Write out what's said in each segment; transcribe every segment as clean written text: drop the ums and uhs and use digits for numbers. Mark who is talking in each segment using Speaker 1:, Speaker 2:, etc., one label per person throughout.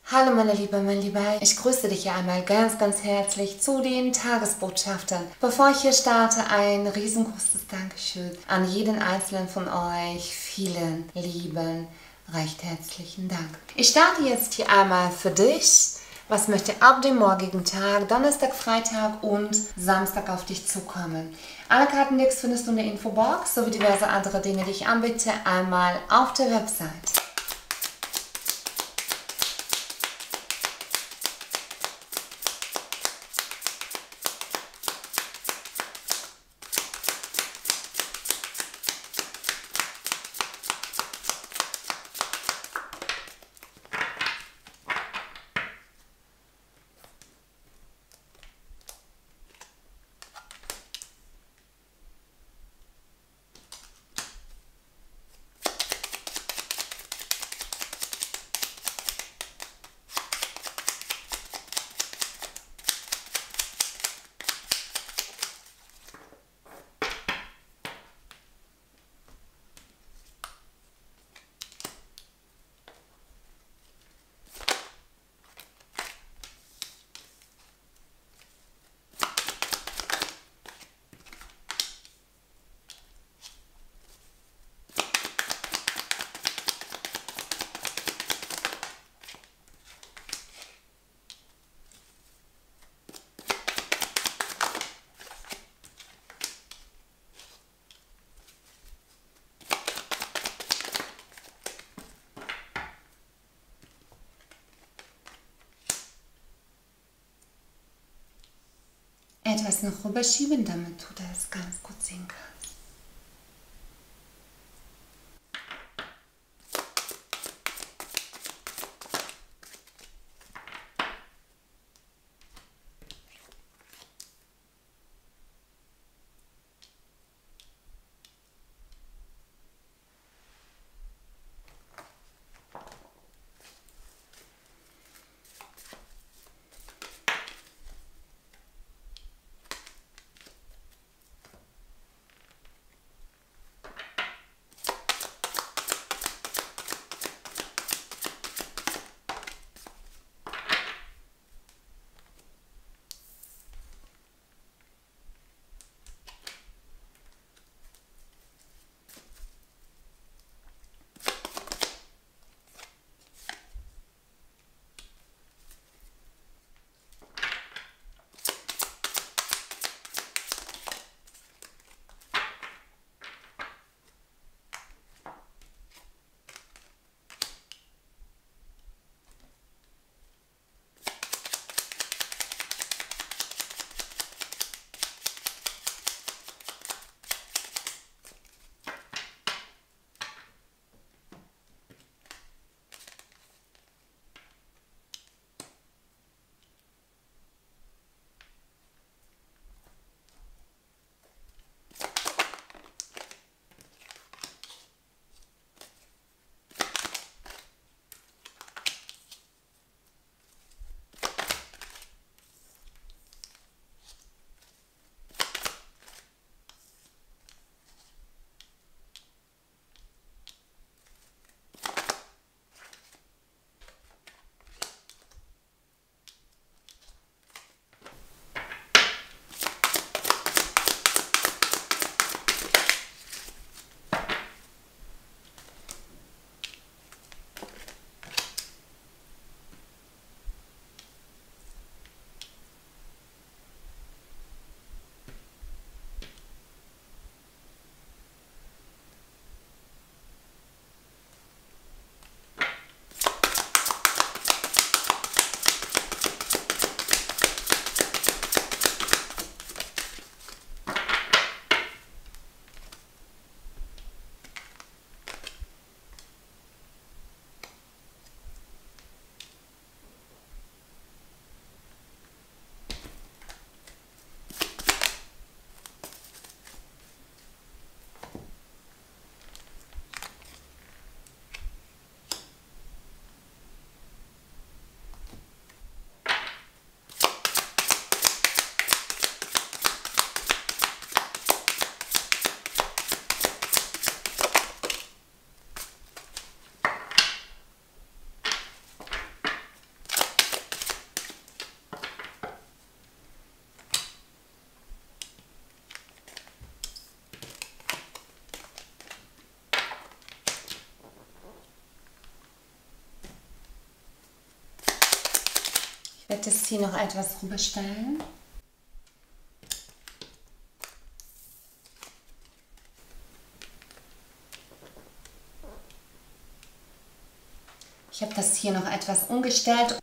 Speaker 1: Hallo meine Liebe, mein Lieber, ich grüße dich hier einmal ganz herzlich zu den Tagesbotschaftern. Bevor ich hier starte, ein riesengroßes Dankeschön an jeden einzelnen von euch. Vielen lieben, recht herzlichen Dank. Ich starte jetzt hier einmal für dich. Was möchte ab dem morgigen Tag, Donnerstag, Freitag und Samstag auf dich zukommen? Alle Kartenlecks findest du in der Infobox sowie diverse andere Dinge, die ich anbiete, einmal auf der Website. Etwas noch rüberschieben, damit du das ganz gut sehen kannst. werde jetzt hier noch etwas rüberstellen. Ich habe das hier noch etwas umgestellt.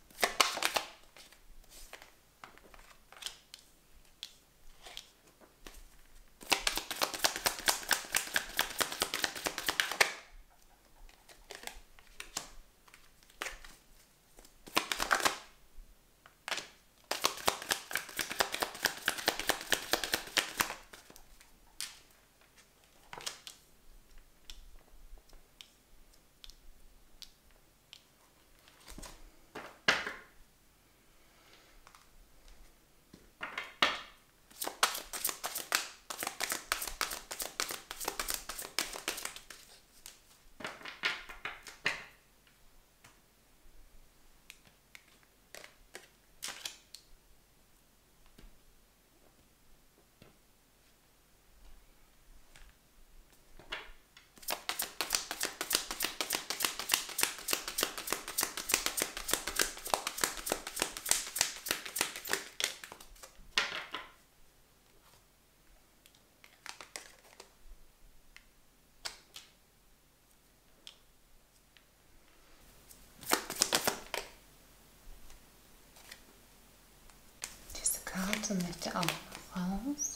Speaker 1: Karte möchte auch noch raus.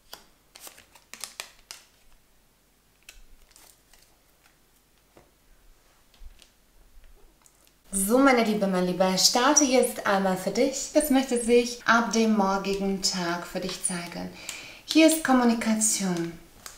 Speaker 1: So, meine Liebe, mein Lieber, starte jetzt einmal für dich. Das möchte sich ab dem morgigen Tag für dich zeigen. Hier ist Kommunikation.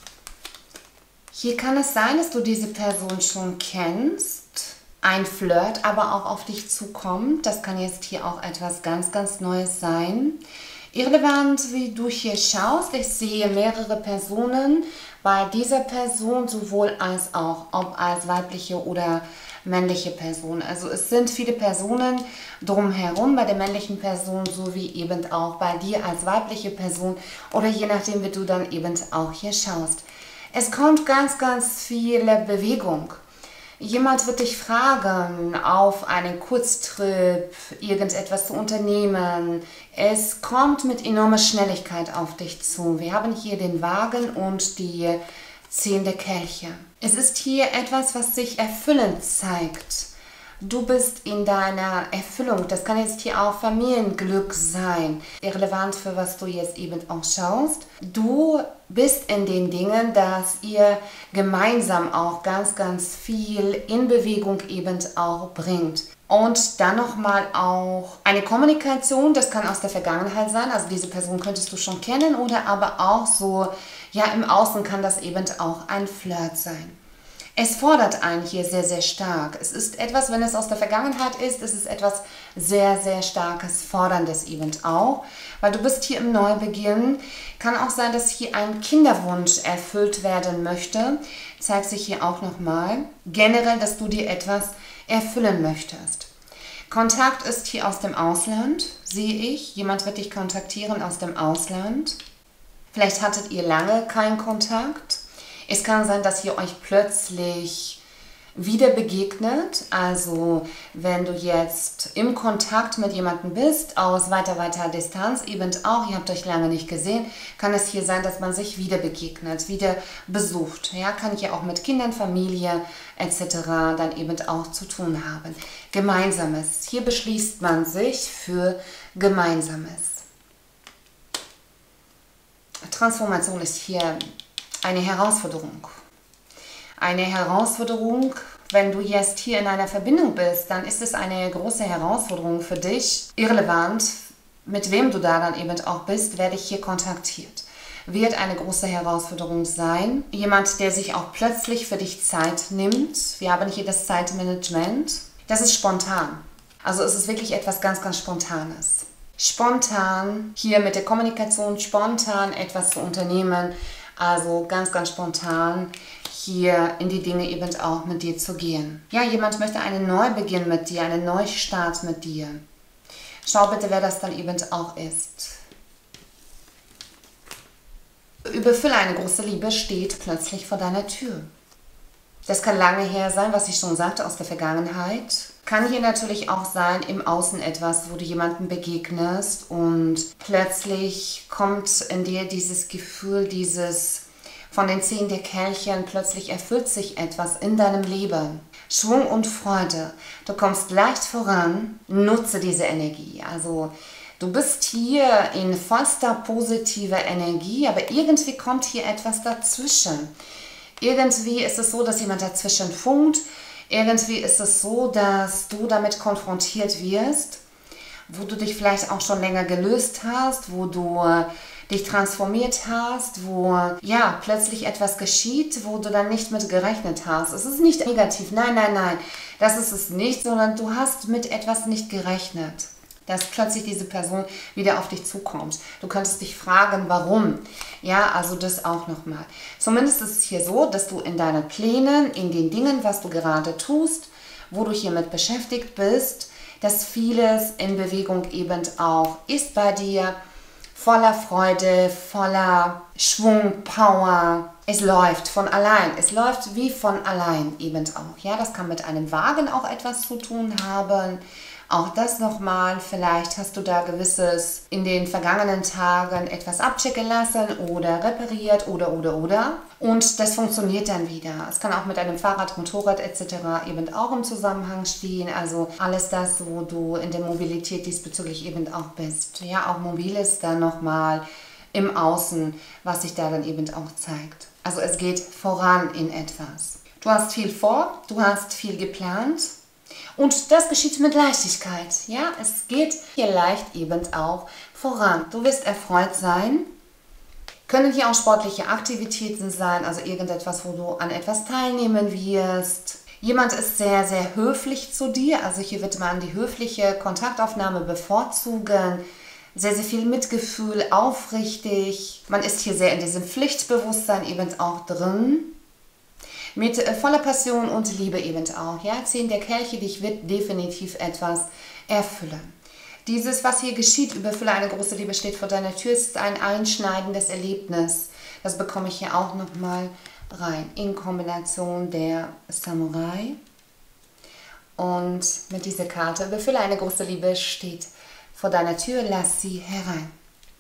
Speaker 1: Hier kann es sein, dass du diese Person schon kennst. Ein Flirt aber auch auf dich zukommt. Das kann jetzt hier auch etwas ganz, ganz Neues sein. Irrelevant, wie du hier schaust, ich sehe mehrere Personen bei dieser Person, sowohl als auch, ob als weibliche oder männliche Person. Also es sind viele Personen drumherum bei der männlichen Person, sowie eben auch bei dir als weibliche Person oder je nachdem, wie du dann eben auch hier schaust. Es kommt ganz, ganz viel Bewegung. Jemand wird dich fragen, auf einen Kurztrip irgendetwas zu unternehmen. Es kommt mit enormer Schnelligkeit auf dich zu. Wir haben hier den Wagen und die 10 der Kelche. Es ist hier etwas, was sich erfüllend zeigt. Du bist in deiner Erfüllung. Das kann jetzt hier auch Familienglück sein. Irrelevant, für was du jetzt eben auch schaust. Du bist in den Dingen, dass ihr gemeinsam auch ganz, ganz viel in Bewegung eben auch bringt. Und dann nochmal auch eine Kommunikation, das kann aus der Vergangenheit sein, also diese Person könntest du schon kennen oder aber auch so, ja im Außen kann das eben auch ein Flirt sein. Es fordert einen hier sehr, sehr stark. Es ist etwas, wenn es aus der Vergangenheit ist, es ist etwas sehr, sehr starkes, forderndes eben auch. Weil du bist hier im Neubeginn. Kann auch sein, dass hier ein Kinderwunsch erfüllt werden möchte. Zeigt sich hier auch nochmal. Generell, dass du dir etwas erfüllen möchtest. Kontakt ist hier aus dem Ausland, sehe ich. Jemand wird dich kontaktieren aus dem Ausland. Vielleicht hattet ihr lange keinen Kontakt. Es kann sein, dass ihr euch plötzlich wieder begegnet. Also wenn du jetzt im Kontakt mit jemandem bist, aus weiter Distanz eben auch, ihr habt euch lange nicht gesehen, kann es hier sein, dass man sich wieder begegnet, wieder besucht. Ja, kann hier auch mit Kindern, Familie etc. dann eben auch zu tun haben. Gemeinsames. Hier beschließt man sich für Gemeinsames. Transformation ist hier eine Herausforderung. Eine Herausforderung, wenn du jetzt hier in einer Verbindung bist, dann ist es eine große Herausforderung für dich. Irrelevant, mit wem du da dann eben auch bist, werde ich hier kontaktiert. Wird eine große Herausforderung sein. Jemand, der sich auch plötzlich für dich Zeit nimmt. Wir haben hier das Zeitmanagement. Das ist spontan. Also es ist wirklich etwas ganz, ganz Spontanes. Spontan hier mit der Kommunikation, spontan etwas zu unternehmen. Also ganz, ganz spontan hier in die Dinge eben auch mit dir zu gehen. Ja, jemand möchte einen Neubeginn mit dir, einen Neustart mit dir. Schau bitte, wer das dann eben auch ist. Überfülle, eine große Liebe steht plötzlich vor deiner Tür. Das kann lange her sein, was ich schon sagte, aus der Vergangenheit. Kann hier natürlich auch sein, im Außen etwas, wo du jemandem begegnest und plötzlich kommt in dir dieses Gefühl, von den 10 der Kelchen, plötzlich erfüllt sich etwas in deinem Leben. Schwung und Freude. Du kommst leicht voran, nutze diese Energie. Also du bist hier in vollster positiver Energie, aber irgendwie kommt hier etwas dazwischen. Irgendwie ist es so, dass jemand dazwischen funkt. Irgendwie ist es so, dass du damit konfrontiert wirst, wo du dich vielleicht auch schon länger gelöst hast, wo du dich transformiert hast, wo ja plötzlich etwas geschieht, wo du dann nicht mit gerechnet hast. Es ist nicht negativ, nein, nein, nein, das ist es nicht, sondern du hast mit etwas nicht gerechnet, dass plötzlich diese Person wieder auf dich zukommt. Du könntest dich fragen, warum. Ja, also das auch nochmal. Zumindest ist es hier so, dass du in deinen Plänen, in den Dingen, was du gerade tust, wo du hiermit beschäftigt bist, dass vieles in Bewegung eben auch ist bei dir, voller Freude, voller Schwung, Power. Es läuft von allein. Es läuft wie von allein eben auch. Ja, das kann mit einem Wagen auch etwas zu tun haben. Auch das nochmal, vielleicht hast du da gewisses in den vergangenen Tagen etwas abchecken lassen oder repariert oder. Und das funktioniert dann wieder. Es kann auch mit einem Fahrrad, Motorrad etc. eben auch im Zusammenhang stehen. Also alles das, wo du in der Mobilität diesbezüglich eben auch bist. Ja, auch mobil ist dann nochmal im Außen, was sich da dann eben auch zeigt. Also es geht voran in etwas. Du hast viel vor, du hast viel geplant. Und das geschieht mit Leichtigkeit. Ja, es geht hier leicht eben auch voran. Du wirst erfreut sein. Können hier auch sportliche Aktivitäten sein, also irgendetwas, wo du an etwas teilnehmen wirst. Jemand ist sehr, sehr höflich zu dir, also hier wird man die höfliche Kontaktaufnahme bevorzugen. Sehr, sehr viel Mitgefühl, aufrichtig. Man ist hier sehr in diesem Pflichtbewusstsein eben auch drin. Mit voller Passion und Liebe eben auch. Ja? 10 der Kelche, dich wird definitiv etwas erfüllen. Dieses, was hier geschieht, überfülle eine große Liebe, steht vor deiner Tür, ist ein einschneidendes Erlebnis. Das bekomme ich hier auch nochmal rein. In Kombination der Samurai. Und mit dieser Karte, überfülle eine große Liebe, steht vor deiner Tür, lass sie herein.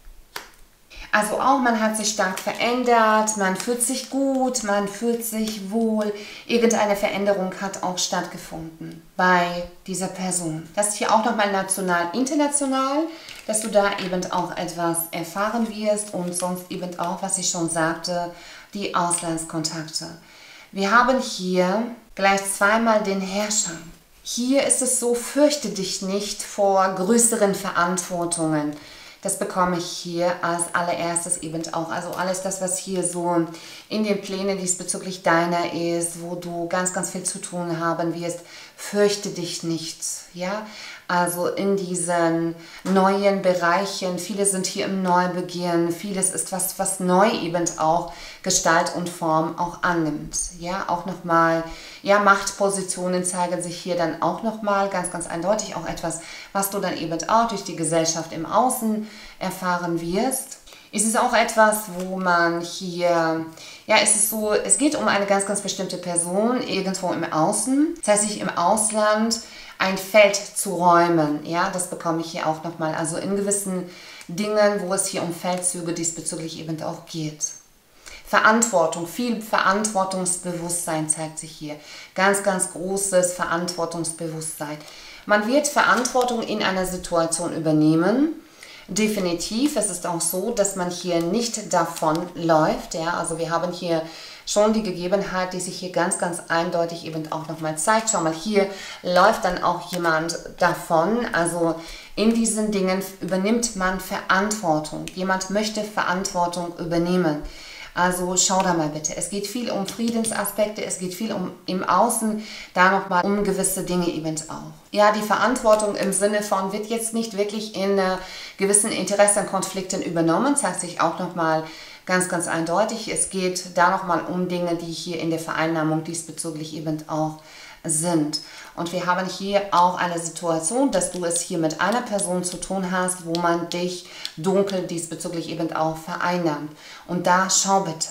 Speaker 1: Also auch, man hat sich stark verändert, man fühlt sich gut, man fühlt sich wohl. Irgendeine Veränderung hat auch stattgefunden bei dieser Person. Das ist hier auch nochmal national, international, dass du da eben auch etwas erfahren wirst und sonst eben auch, was ich schon sagte, die Auslandskontakte. Wir haben hier gleich zweimal den Herrscher. Hier ist es so, fürchte dich nicht vor größeren Verantwortungen. Das bekomme ich hier als allererstes eben auch. Also alles das, was hier so in den Plänen diesbezüglich deiner ist, wo du ganz, ganz viel zu tun haben wirst, fürchte dich nicht. Ja? Also in diesen neuen Bereichen, viele sind hier im Neubeginn, vieles ist was neu eben auch Gestalt und Form auch annimmt. Ja, auch nochmal, ja, Machtpositionen zeigen sich hier dann auch nochmal ganz, ganz eindeutig, auch etwas, was du dann eben auch durch die Gesellschaft im Außen erfahren wirst. Es ist auch etwas, wo man hier, ja, es ist so, es geht um eine ganz, ganz bestimmte Person irgendwo im Außen, das heißt, sich im Ausland ein Feld zu räumen, ja, das bekomme ich hier auch nochmal, also in gewissen Dingen, wo es hier um Feldzüge diesbezüglich eben auch geht. Verantwortung, viel Verantwortungsbewusstsein zeigt sich hier, ganz, ganz großes Verantwortungsbewusstsein. Man wird Verantwortung in einer Situation übernehmen. Definitiv, es ist auch so, dass man hier nicht davonläuft. Ja? Also wir haben hier schon die Gegebenheit, die sich hier ganz, ganz eindeutig eben auch nochmal zeigt. Schau mal, hier läuft dann auch jemand davon. Also in diesen Dingen übernimmt man Verantwortung. Jemand möchte Verantwortung übernehmen. Also schau da mal bitte. Es geht viel um Friedensaspekte, es geht viel um im Außen, da nochmal um gewisse Dinge eben auch. Ja, die Verantwortung im Sinne von wird jetzt nicht wirklich in gewissen Interessenkonflikten übernommen, zeigt sich auch nochmal ganz, ganz eindeutig. Es geht da nochmal um Dinge, die hier in der Vereinnahmung diesbezüglich eben auch sind. Und wir haben hier auch eine Situation, dass du es hier mit einer Person zu tun hast, wo man dich dunkel diesbezüglich eben auch vereinnahmt. Und da schau bitte.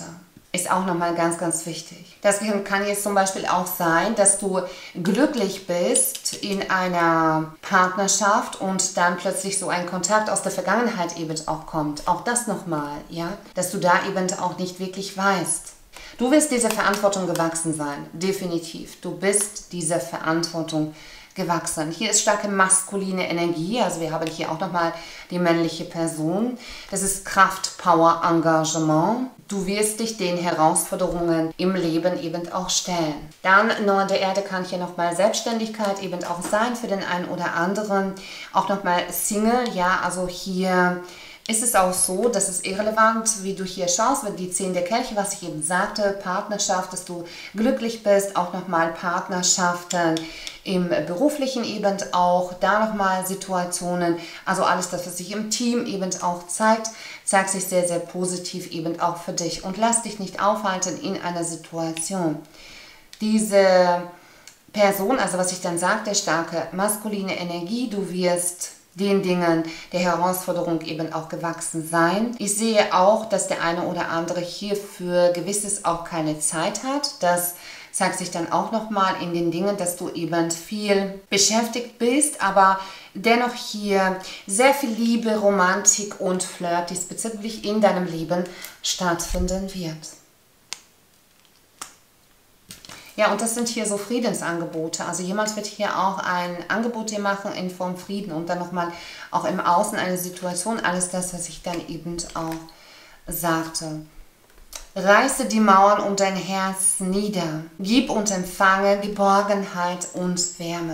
Speaker 1: ist auch nochmal ganz, ganz wichtig. Das kann jetzt zum Beispiel auch sein, dass du glücklich bist in einer Partnerschaft und dann plötzlich so ein Kontakt aus der Vergangenheit eben auch kommt. Auch das nochmal, ja, dass du da eben auch nicht wirklich weißt. Du wirst dieser Verantwortung gewachsen sein, definitiv. Du bist dieser Verantwortung gewachsen. Hier ist starke maskuline Energie, also wir haben hier auch nochmal die männliche Person. Das ist Kraft, Power, Engagement. Du wirst dich den Herausforderungen im Leben eben auch stellen. Dann 9 der Erde kann hier nochmal Selbstständigkeit eben auch sein für den einen oder anderen. Auch nochmal Single, ja, also hier ist es auch so, dass es irrelevant, wie du hier schaust, wenn die 10 der Kelche, was ich eben sagte, Partnerschaft, dass du glücklich bist, auch nochmal Partnerschaften im beruflichen eben auch, da nochmal Situationen, also alles das, was sich im Team eben auch zeigt sich sehr, sehr positiv eben auch für dich und lass dich nicht aufhalten in einer Situation. Diese Person, also was ich dann sagte, starke maskuline Energie, du wirst den Dingen der Herausforderung eben auch gewachsen sein. Ich sehe auch, dass der eine oder andere hier für Gewisses auch keine Zeit hat. Das zeigt sich dann auch nochmal in den Dingen, dass du eben viel beschäftigt bist, aber dennoch hier sehr viel Liebe, Romantik und Flirt diesbezüglich in deinem Leben stattfinden wird. Ja, und das sind hier so Friedensangebote. Also jemand wird hier auch ein Angebot dir machen in Form Frieden und dann nochmal auch im Außen eine Situation, alles das, was ich dann eben auch sagte. Reiße die Mauern um dein Herz nieder. Gib und empfange Geborgenheit und Wärme.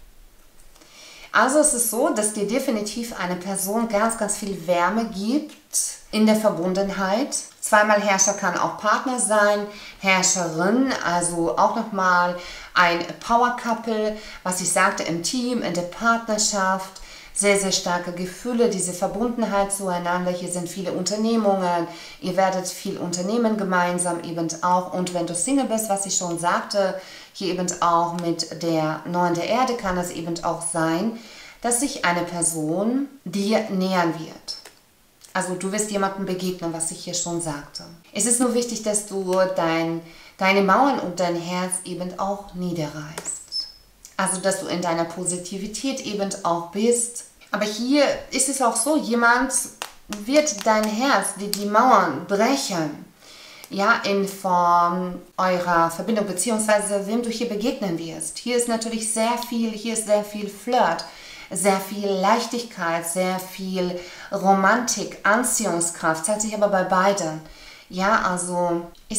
Speaker 1: Also es ist so, dass dir definitiv eine Person ganz, ganz viel Wärme gibt in der Verbundenheit. Zweimal Herrscher kann auch Partner sein, Herrscherin, also auch nochmal ein Power Couple, was ich sagte, im Team, in der Partnerschaft. Sehr, sehr starke Gefühle, diese Verbundenheit zueinander. Hier sind viele Unternehmungen, ihr werdet viel unternehmen gemeinsam eben auch. Und wenn du Single bist, was ich schon sagte, hier eben auch mit der 9 der Erde kann es eben auch sein, dass sich eine Person dir nähern wird. Also du wirst jemandem begegnen, was ich hier schon sagte. Es ist nur wichtig, dass du deine Mauern und dein Herz eben auch niederreißt. Also, dass du in deiner Positivität eben auch bist. Aber hier ist es auch so, jemand wird dein Herz, die Mauern brechen. Ja, in Form eurer Verbindung, beziehungsweise wem du hier begegnen wirst. Hier ist natürlich sehr viel Flirt, sehr viel Leichtigkeit, sehr viel Romantik, Anziehungskraft. Zeigt sich aber bei beiden. Ja, also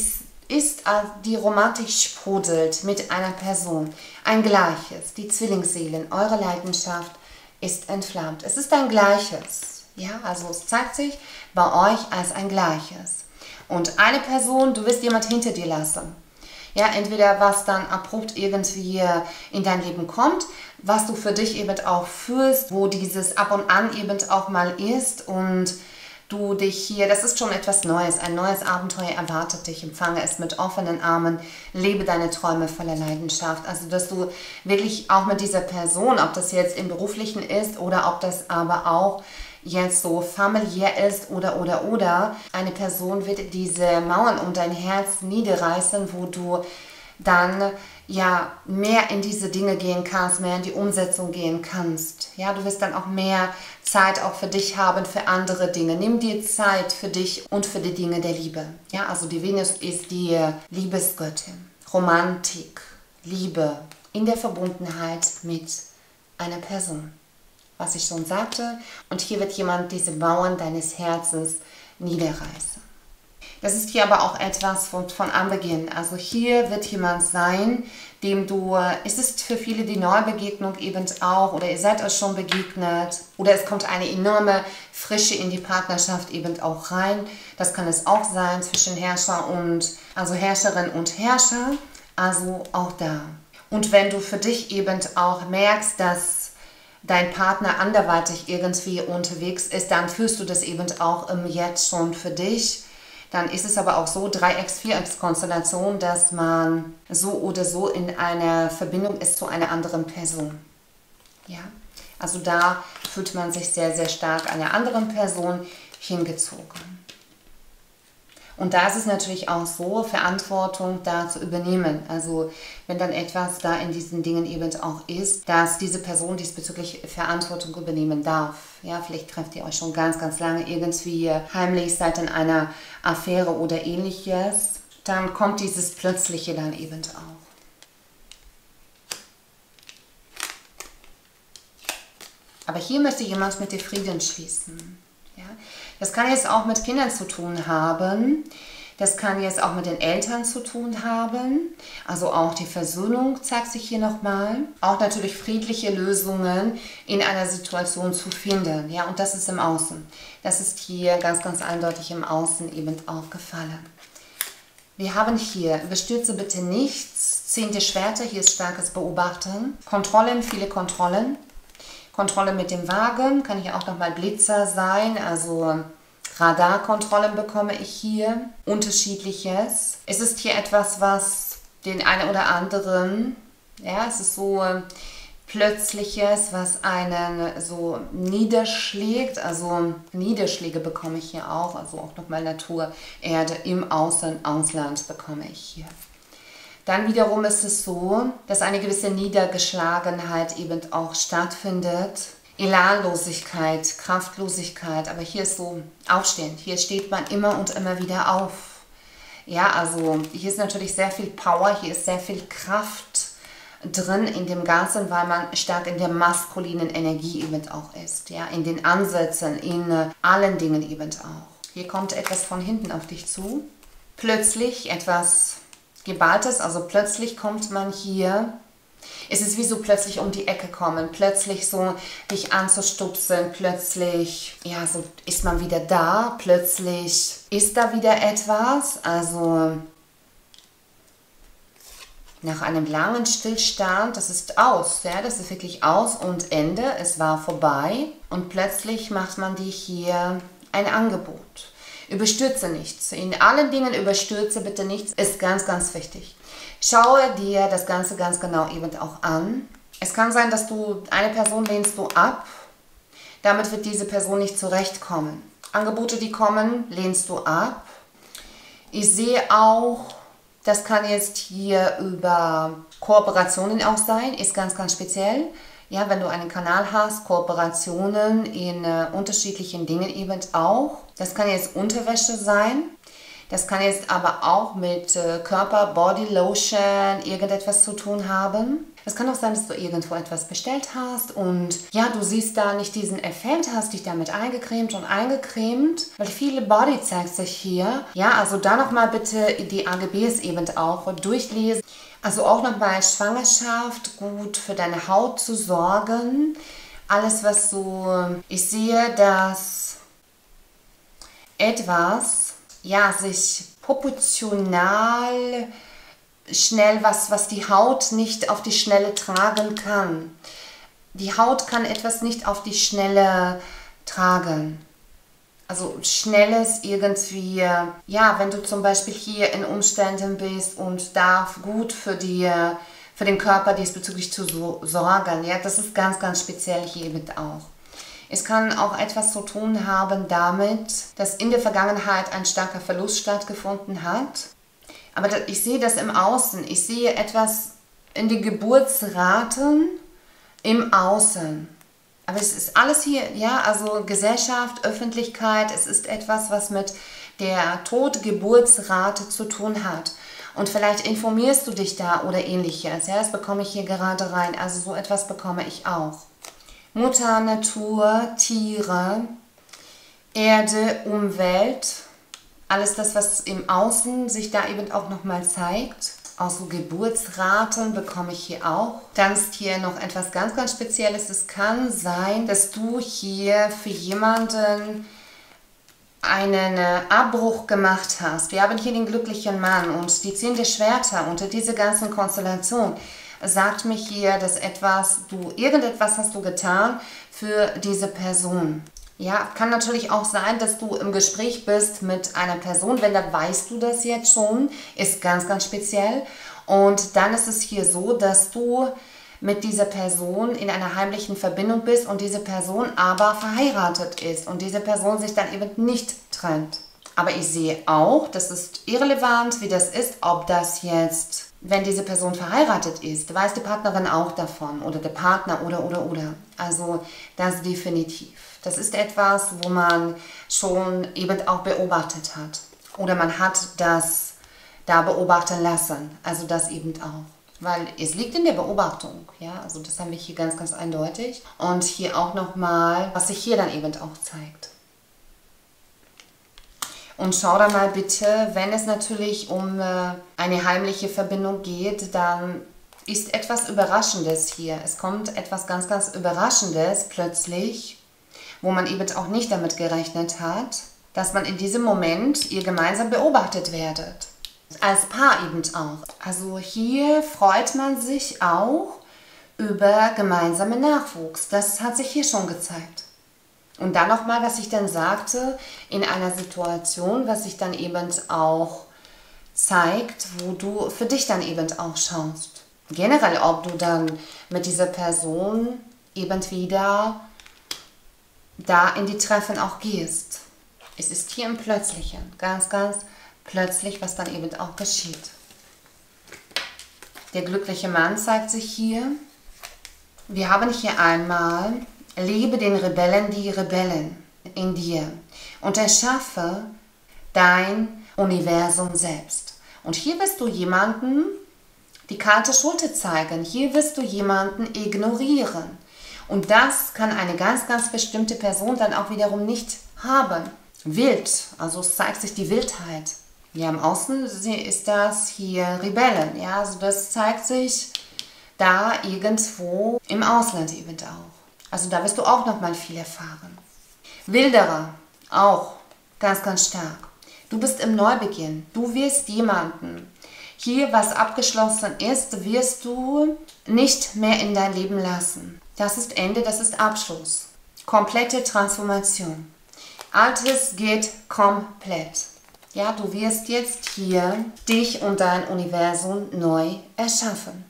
Speaker 1: die Romantik sprudelt mit einer Person. Ein Gleiches, die Zwillingsseelen, eure Leidenschaft ist entflammt. Es ist ein Gleiches. Ja, also es zeigt sich bei euch als ein Gleiches. Und eine Person, du wirst jemand hinter dir lassen. Ja, entweder was dann abrupt irgendwie in dein Leben kommt, was du für dich eben auch fühlst, wo dieses ab und an eben auch mal ist und du dich hier, das ist schon etwas Neues, ein neues Abenteuer erwartet dich, empfange es mit offenen Armen, lebe deine Träume voller Leidenschaft. Also, dass du wirklich auch mit dieser Person, ob das jetzt im Beruflichen ist oder ob das aber auch jetzt so familiär ist oder, eine Person wird diese Mauern um dein Herz niederreißen, wo du dann ja mehr in diese Dinge gehen kannst, mehr in die Umsetzung gehen kannst. Ja, du wirst dann auch mehr Zeit auch für dich haben, für andere Dinge. Nimm dir Zeit für dich und für die Dinge der Liebe. Ja, also die Venus ist die Liebesgöttin. Romantik, Liebe in der Verbundenheit mit einer Person. Was ich schon sagte. Und hier wird jemand diese Mauern deines Herzens niederreißen. Das ist hier aber auch etwas von Anbeginn. Also hier wird jemand sein, dem es ist für viele die Neubegegnung eben auch, oder ihr seid euch schon begegnet, oder es kommt eine enorme Frische in die Partnerschaft eben auch rein. Das kann es auch sein zwischen Herrscherin und Herrscher, also auch da. Und wenn du für dich eben auch merkst, dass dein Partner anderweitig irgendwie unterwegs ist, dann fühlst du das eben auch jetzt schon für dich. Dann ist es aber auch so, Dreiecks-Vierecks-Konstellation, dass man so oder so in einer Verbindung ist zu einer anderen Person. Ja, also da fühlt man sich sehr, sehr stark einer anderen Person hingezogen. Und da ist es natürlich auch so, Verantwortung da zu übernehmen. Also wenn dann etwas da in diesen Dingen eben auch ist, dass diese Person diesbezüglich Verantwortung übernehmen darf. Ja, vielleicht trefft ihr euch schon ganz, ganz lange irgendwie heimlich, seid in einer Affäre oder ähnliches. Dann kommt dieses Plötzliche dann eben auch. Aber hier möchte jemand mit dir Frieden schließen. Ja? Das kann jetzt auch mit Kindern zu tun haben. Das kann jetzt auch mit den Eltern zu tun haben. Also auch die Versöhnung zeigt sich hier nochmal. Auch natürlich friedliche Lösungen in einer Situation zu finden. Ja? Und das ist im Außen. Das ist hier ganz, ganz eindeutig im Außen eben aufgefallen. Wir haben hier, überstürze bitte nichts. 10. Schwerter, hier ist starkes Beobachten. Kontrollen, viele Kontrollen. Kontrolle mit dem Wagen, kann hier auch nochmal Blitzer sein, also Radarkontrollen bekomme ich hier. Unterschiedliches. Es ist hier etwas, was den einen oder anderen, ja, es ist so Plötzliches, was einen so niederschlägt, also Niederschläge bekomme ich hier auch, also auch nochmal Natur, Erde im Ausland bekomme ich hier. Dann wiederum ist es so, dass eine gewisse Niedergeschlagenheit eben auch stattfindet. Elanlosigkeit, Kraftlosigkeit, aber hier ist so Aufstehen. Hier steht man immer und immer wieder auf. Ja, also hier ist natürlich sehr viel Power, hier ist sehr viel Kraft drin in dem Ganzen, weil man stark in der maskulinen Energie eben auch ist. Ja, in den Ansätzen, in allen Dingen eben auch. Hier kommt etwas von hinten auf dich zu. Plötzlich etwas Geballtes, also plötzlich kommt man hier, es ist wie so plötzlich um die Ecke kommen, plötzlich so dich anzustupsen, plötzlich, ja, so ist man wieder da, plötzlich ist da wieder etwas, also nach einem langen Stillstand, das ist aus, ja, das ist wirklich aus und Ende, es war vorbei und plötzlich macht man dir hier ein Angebot. Überstürze nichts. In allen Dingen überstürze bitte nichts. Ist ganz, ganz wichtig. Schaue dir das Ganze ganz genau eben auch an. Es kann sein, dass du eine Person lehnst du ab. Damit wird diese Person nicht zurechtkommen. Angebote, die kommen, lehnst du ab. Ich sehe auch, das kann jetzt hier über Kooperationen auch sein. Ist ganz, ganz speziell. Ja, wenn du einen Kanal hast, Kooperationen in unterschiedlichen Dingen eben auch. Das kann jetzt Unterwäsche sein. Das kann jetzt aber auch mit Körper, Body Lotion, irgendetwas zu tun haben. Es kann auch sein, dass du irgendwo etwas bestellt hast und ja, du siehst da nicht diesen Effekt, hast dich damit eingecremt und eingecremt, weil viele Body zeigt sich hier. Ja, also da nochmal bitte die AGBs eben auch durchlesen. Also auch noch bei Schwangerschaft gut für deine Haut zu sorgen. Alles, was so, ich sehe, dass etwas, ja, sich proportional schnell, was die Haut nicht auf die Schnelle tragen kann. Die Haut kann etwas nicht auf die Schnelle tragen. Also schnelles irgendwie, ja, wenn du zum Beispiel hier in Umständen bist und darf gut für den Körper diesbezüglich zu sorgen, ja, das ist ganz, ganz speziell hier eben auch. Es kann auch etwas zu tun haben damit, dass in der Vergangenheit ein starker Verlust stattgefunden hat. Aber ich sehe das im Außen, ich sehe etwas in den Geburtsraten im Außen. Aber es ist alles hier, ja, also Gesellschaft, Öffentlichkeit, es ist etwas, was mit der Totgeburtsrate zu tun hat. Und vielleicht informierst du dich da oder ähnliches, ja, das bekomme ich hier gerade rein, also so etwas bekomme ich auch. Mutter, Natur, Tiere, Erde, Umwelt, alles das, was im Außen sich da eben auch nochmal zeigt. Auch so Geburtsraten bekomme ich hier auch. Dann ist hier noch etwas ganz, ganz Spezielles. Es kann sein, dass du hier für jemanden einen Abbruch gemacht hast. Wir haben hier den glücklichen Mann und die 10 Schwerter unter diese ganzen Konstellation sagt mir hier, dass irgendetwas hast du getan für diese Person. Ja, kann natürlich auch sein, dass du im Gespräch bist mit einer Person, wenn dann weißt du das jetzt schon, ist ganz, ganz speziell. Und dann ist es hier so, dass du mit dieser Person in einer heimlichen Verbindung bist und diese Person aber verheiratet ist und diese Person sich dann eben nicht trennt. Aber ich sehe auch, das ist irrelevant, wie das ist, ob das jetzt, wenn diese Person verheiratet ist, weiß die Partnerin auch davon oder der Partner oder. Also das definitiv. Das ist etwas, wo man schon eben auch beobachtet hat. Oder man hat das da beobachten lassen. Also das eben auch. Weil es liegt in der Beobachtung. Ja? Also das haben wir hier ganz, ganz eindeutig. Und hier auch nochmal, was sich hier dann eben auch zeigt. Und schau da mal bitte, wenn es natürlich um eine heimliche Verbindung geht, dann ist etwas Überraschendes hier. Es kommt etwas ganz, ganz Überraschendes plötzlich, wo man eben auch nicht damit gerechnet hat, dass man in diesem Moment ihr gemeinsam beobachtet werdet. Als Paar eben auch. Also hier freut man sich auch über gemeinsamen Nachwuchs. Das hat sich hier schon gezeigt. Und dann nochmal, was ich dann sagte, in einer Situation, was sich dann eben auch zeigt, wo du für dich dann eben auch schaust. Generell, ob du dann mit dieser Person eben wieder da in die Treffen auch gehst. Es ist hier im Plötzlichen, ganz, ganz plötzlich, was dann eben auch geschieht. Der glückliche Mann zeigt sich hier. Wir haben hier einmal: Lebe den Rebellen die Rebellen in dir und erschaffe dein Universum selbst. Und hier wirst du jemanden die kalte Schulter zeigen. Hier wirst du jemanden ignorieren. Und das kann eine ganz, ganz bestimmte Person dann auch wiederum nicht haben. Wild, also es zeigt sich die Wildheit. Ja, im Außen ist das hier Rebellen. Ja, also das zeigt sich da irgendwo im Ausland eben auch. Also da wirst du auch nochmal viel erfahren. Wilderer, auch ganz, ganz stark. Du bist im Neubeginn. Du wirst jemanden, hier was abgeschlossen ist, wirst du nicht mehr in dein Leben lassen. Das ist Ende, das ist Abschluss. Komplette Transformation. Altes geht komplett. Ja, du wirst jetzt hier dich und dein Universum neu erschaffen.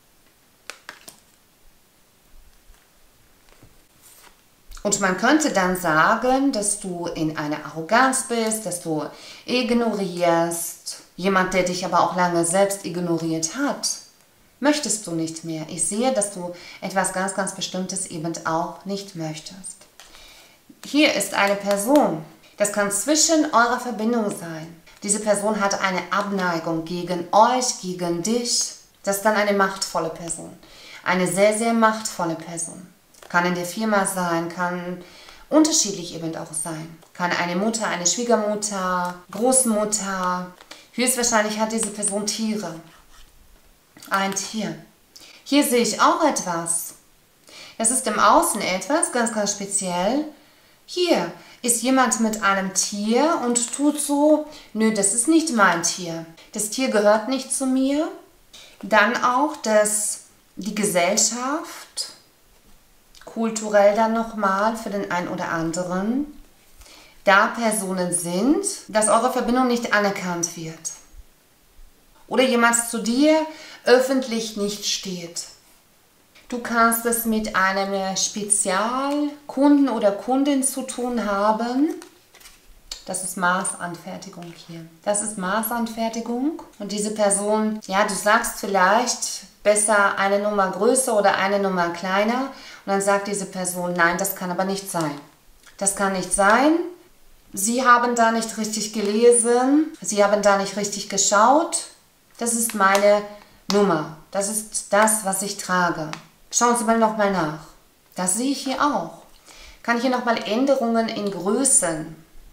Speaker 1: Und man könnte dann sagen, dass du in einer Arroganz bist, dass du ignorierst. Jemand, der dich aber auch lange selbst ignoriert hat, möchtest du nicht mehr. Ich sehe, dass du etwas ganz, ganz Bestimmtes eben auch nicht möchtest. Hier ist eine Person. Das kann zwischen eurer Verbindung sein. Diese Person hat eine Abneigung gegen euch, gegen dich. Das ist dann eine machtvolle Person. Eine sehr, sehr machtvolle Person. Kann in der Firma sein, kann unterschiedlich eben auch sein. Kann eine Mutter, eine Schwiegermutter, Großmutter. Höchstwahrscheinlich hat diese Person Tiere. Ein Tier. Hier sehe ich auch etwas. Das ist im Außen etwas ganz, ganz speziell. Hier ist jemand mit einem Tier und tut so, nö, das ist nicht mein Tier. Das Tier gehört nicht zu mir. Dann auch, dass die Gesellschaft, kulturell dann nochmal für den einen oder anderen, da Personen sind, dass eure Verbindung nicht anerkannt wird. Oder jemand zu dir öffentlich nicht steht. Du kannst es mit einem Spezialkunden oder Kundin zu tun haben. Das ist Maßanfertigung hier. Das ist Maßanfertigung. Und diese Person, ja, du sagst vielleicht besser eine Nummer größer oder eine Nummer kleiner. Und dann sagt diese Person, nein, das kann aber nicht sein. Das kann nicht sein. Sie haben da nicht richtig gelesen. Sie haben da nicht richtig geschaut. Das ist meine Nummer. Das ist das, was ich trage. Schauen Sie mal nochmal nach. Das sehe ich hier auch. Kann hier nochmal Änderungen in Größen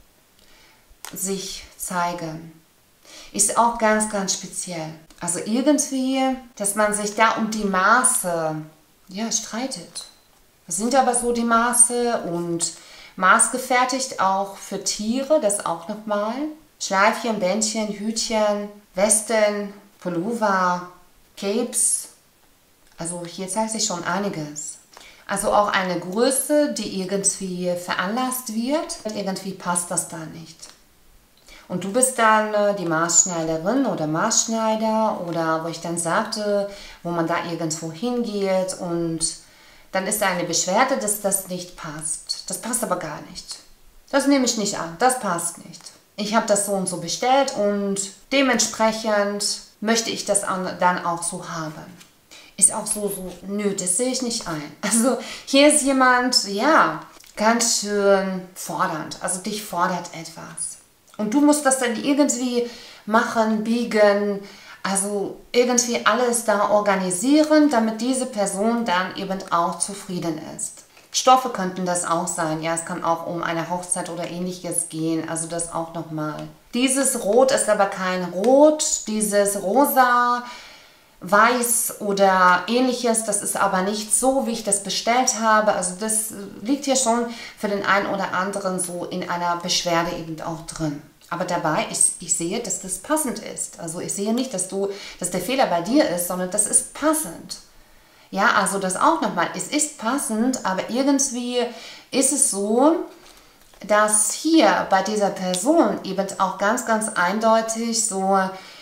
Speaker 1: sich zeigen. Ist auch ganz, ganz speziell. Also irgendwie, dass man sich da um die Maße, ja, streitet. Das sind aber so die Maße und maßgefertigt auch für Tiere, das auch nochmal. Schleifchen, Bändchen, Hütchen, Westen, Pullover, Capes. Also hier zeigt sich schon einiges. Also auch eine Größe, die irgendwie veranlasst wird. Irgendwie passt das da nicht. Und du bist dann die Maßschneiderin oder Maßschneider oder wo ich dann sagte, wo man da irgendwo hingeht und dann ist da eine Beschwerde, dass das nicht passt. Das passt aber gar nicht. Das nehme ich nicht an. Das passt nicht. ich habe das so und so bestellt und dementsprechend möchte ich das dann auch so haben. Ist auch so, nö, das sehe ich nicht ein. Also hier ist jemand, ja, ganz schön fordernd. Also dich fordert etwas. Und du musst das dann irgendwie machen, biegen, also irgendwie alles da organisieren, damit diese Person dann eben auch zufrieden ist. Stoffe könnten das auch sein. Ja, es kann auch um eine Hochzeit oder ähnliches gehen. Also das auch nochmal. Dieses Rot ist aber kein Rot. Dieses Rosa, Weiß oder ähnliches, das ist aber nicht so, wie ich das bestellt habe. Also das liegt hier schon für den einen oder anderen so in einer Beschwerde eben auch drin. Aber dabei, ich sehe, dass das passend ist. Also ich sehe nicht, dass der Fehler bei dir ist, sondern das ist passend. Ja, also das auch nochmal. Es ist passend, aber irgendwie ist es so, dass hier bei dieser Person eben auch ganz, ganz eindeutig so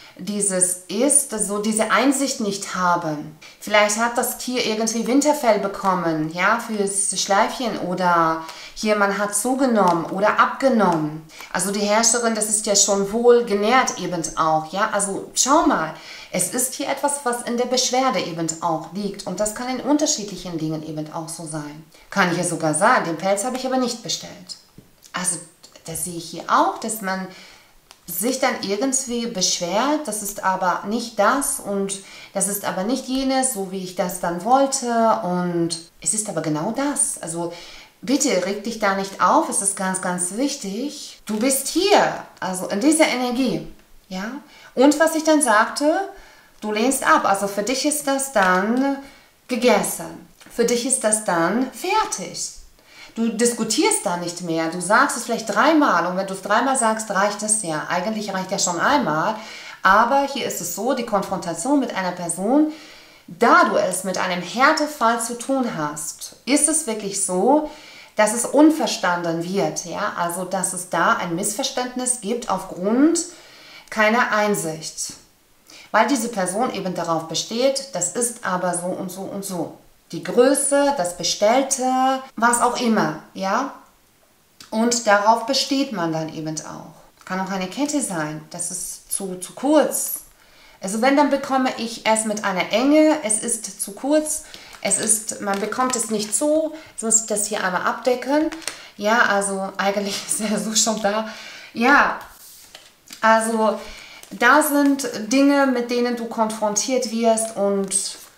Speaker 1: diese Einsicht nicht haben. Vielleicht hat das Tier irgendwie Winterfell bekommen, ja, fürs Schleifchen oder hier man hat zugenommen oder abgenommen. Also die Herrscherin, das ist ja schon wohl genährt eben auch, ja. Also schau mal, es ist hier etwas, was in der Beschwerde eben auch liegt und das kann in unterschiedlichen Dingen eben auch so sein. Kann ich ja sogar sagen, den Pelz habe ich aber nicht bestellt. Also das sehe ich hier auch, dass man sich dann irgendwie beschwert, das ist aber nicht das und das ist aber nicht jenes, so wie ich das dann wollte und es ist aber genau das. Also bitte reg dich da nicht auf, es ist ganz, ganz wichtig. Du bist hier, also in dieser Energie, ja. Und was ich dann sagte, du lehnst ab, also für dich ist das dann gegessen, für dich ist das dann fertig. Du diskutierst da nicht mehr, du sagst es vielleicht dreimal und wenn du es dreimal sagst, reicht es ja. Eigentlich reicht ja schon einmal, aber hier ist es so, die Konfrontation mit einer Person, da du es mit einem Härtefall zu tun hast, ist es wirklich so, dass es unverstanden wird, ja, also dass es da ein Missverständnis gibt aufgrund keiner Einsicht. Weil diese Person eben darauf besteht, das ist aber so und so und so. Die Größe, das Bestellte, was auch immer, ja. Und darauf besteht man dann eben auch. Kann auch eine Kette sein, das ist zu kurz. Also wenn, dann bekomme ich es mit einer Enge, es ist zu kurz, man bekommt es nicht so, jetzt muss ich das hier einmal abdecken. Ja, also eigentlich ist er so schon da. Ja, also da sind Dinge, mit denen du konfrontiert wirst und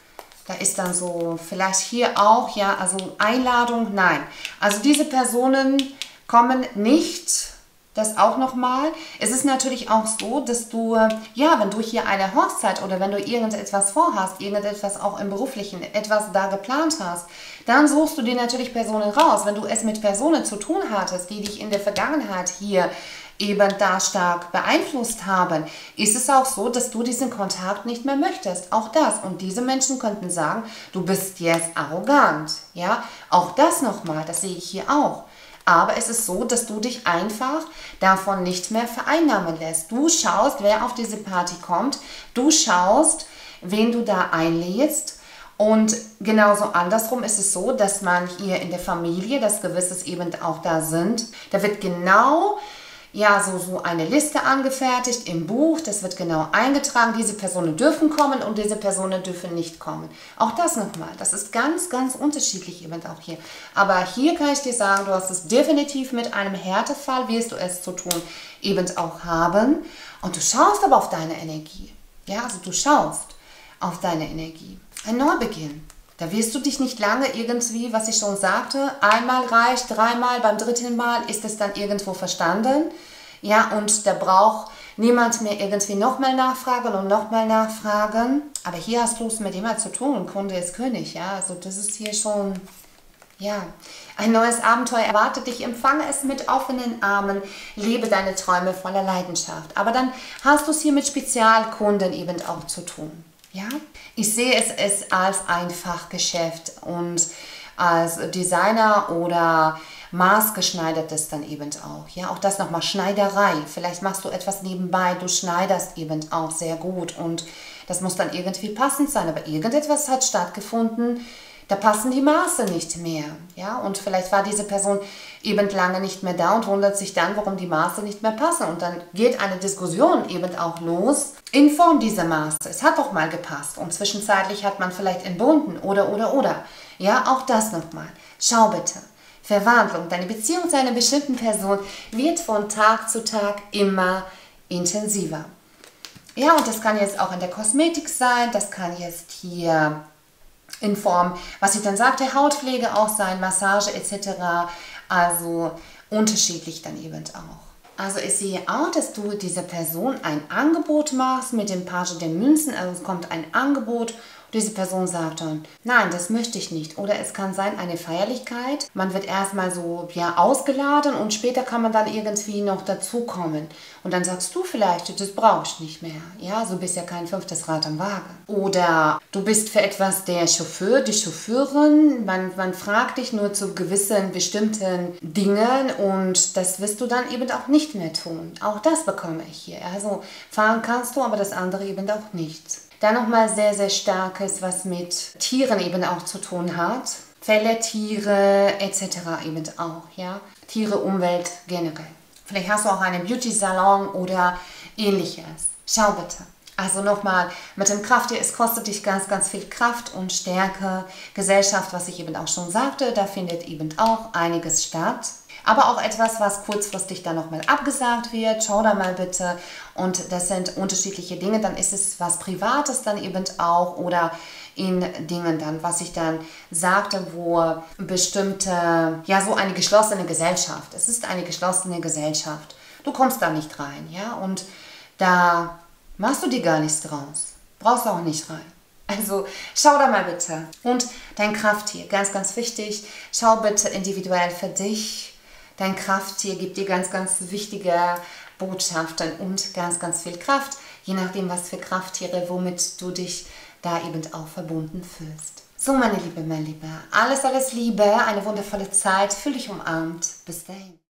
Speaker 1: da ist dann so, vielleicht hier auch, ja, also Einladung, nein. Also diese Personen kommen nicht, das auch nochmal. Es ist natürlich auch so, dass du, ja, wenn du hier eine Hochzeit oder wenn du irgendetwas vorhast, irgendetwas auch im Beruflichen, etwas da geplant hast, dann suchst du dir natürlich Personen raus. Wenn du es mit Personen zu tun hattest, die dich in der Vergangenheit hier eben da stark beeinflusst haben, ist es auch so, dass du diesen Kontakt nicht mehr möchtest. Auch das. Und diese Menschen könnten sagen, du bist jetzt arrogant. Ja, auch das nochmal, das sehe ich hier auch. Aber es ist so, dass du dich einfach davon nicht mehr vereinnahmen lässt. Du schaust, wer auf diese Party kommt. Du schaust, wen du da einlädst. Und genauso andersrum ist es so, dass man hier in der Familie, dass Gewisses eben auch da sind, da wird genau, ja, so eine Liste angefertigt im Buch, das wird genau eingetragen, diese Personen dürfen kommen und diese Personen dürfen nicht kommen. Auch das nochmal, das ist ganz, ganz unterschiedlich eben auch hier. Aber hier kann ich dir sagen, du hast es definitiv mit einem Härtefall, wirst du es zu tun, eben auch haben. Und du schaust aber auf deine Energie. Ja, also du schaust auf deine Energie. Ein Neubeginn. Da wirst du dich nicht lange irgendwie, was ich schon sagte, einmal reicht, dreimal, beim dritten Mal ist es dann irgendwo verstanden. Ja, und da braucht niemand mehr irgendwie nochmal nachfragen und nochmal nachfragen. Aber hier hast du es mit jemandem zu tun und Kunde ist König. Ja, also das ist hier schon, ja, ein neues Abenteuer erwartet dich. Empfange es mit offenen Armen, lebe deine Träume voller Leidenschaft. Aber dann hast du es hier mit Spezialkunden eben auch zu tun. Ja, ich sehe es als ein Fachgeschäft und als Designer oder maßgeschneidertes dann eben auch. Ja, auch das nochmal Schneiderei. Vielleicht machst du etwas nebenbei, du schneiderst eben auch sehr gut und das muss dann irgendwie passend sein. Aber irgendetwas hat stattgefunden Da passen die Maße nicht mehr. Ja? Und vielleicht war diese Person eben lange nicht mehr da und wundert sich dann, warum die Maße nicht mehr passen. Und dann geht eine Diskussion eben auch los in Form dieser Maße. Es hat doch mal gepasst und zwischenzeitlich hat man vielleicht entbunden oder. Ja, auch das nochmal. Schau bitte. Verwandlung, deine Beziehung zu einer bestimmten Person wird von Tag zu Tag immer intensiver. Ja, und das kann jetzt auch in der Kosmetik sein, das kann jetzt hier in Form, was ich dann sagte, Hautpflege auch sein, Massage etc. Also unterschiedlich dann eben auch. Also ich sehe auch, dass du dieser Person ein Angebot machst mit dem Page der Münzen. Also es kommt ein Angebot. Diese Person sagt dann, nein, das möchte ich nicht. Oder es kann sein, eine Feierlichkeit. Man wird erstmal so ausgeladen und später kann man dann irgendwie noch dazukommen. Und dann sagst du vielleicht, das brauche ich nicht mehr. Ja, so bist ja kein fünftes Rad am Wagen. Oder du bist für etwas der Chauffeur, die Chauffeurin. Man fragt dich nur zu gewissen bestimmten Dingen und das wirst du dann eben auch nicht mehr tun. Auch das bekomme ich hier. Also fahren kannst du, aber das andere eben auch nicht. Dann nochmal sehr, sehr starkes, was mit Tieren eben auch zu tun hat. Fälle, Tiere etc. eben auch. Ja? Tiere, Umwelt generell. Vielleicht hast du auch einen Beauty-Salon oder ähnliches. Schau bitte. Also nochmal mit dem Krafttier, es kostet dich ganz, ganz viel Kraft und Stärke. Gesellschaft, was ich eben auch schon sagte, da findet eben auch einiges statt. Aber auch etwas, was kurzfristig dann nochmal abgesagt wird. Schau da mal bitte. Und das sind unterschiedliche Dinge. Dann ist es was Privates dann eben auch oder in Dingen dann, was ich dann sagte, wo bestimmte, ja, so eine geschlossene Gesellschaft. Es ist eine geschlossene Gesellschaft. Du kommst da nicht rein, ja. Und da machst du dir gar nichts draus. Brauchst du auch nicht rein. Also schau da mal bitte. Und dein Krafttier, ganz, ganz wichtig. Schau bitte individuell für dich. Dein Krafttier gibt dir ganz, ganz wichtige Botschaften und ganz, ganz viel Kraft, je nachdem, was für Krafttiere, womit du dich da eben auch verbunden fühlst. So, meine Liebe, mein Lieber, alles, alles Liebe, eine wundervolle Zeit, fühl dich umarmt. Bis dahin.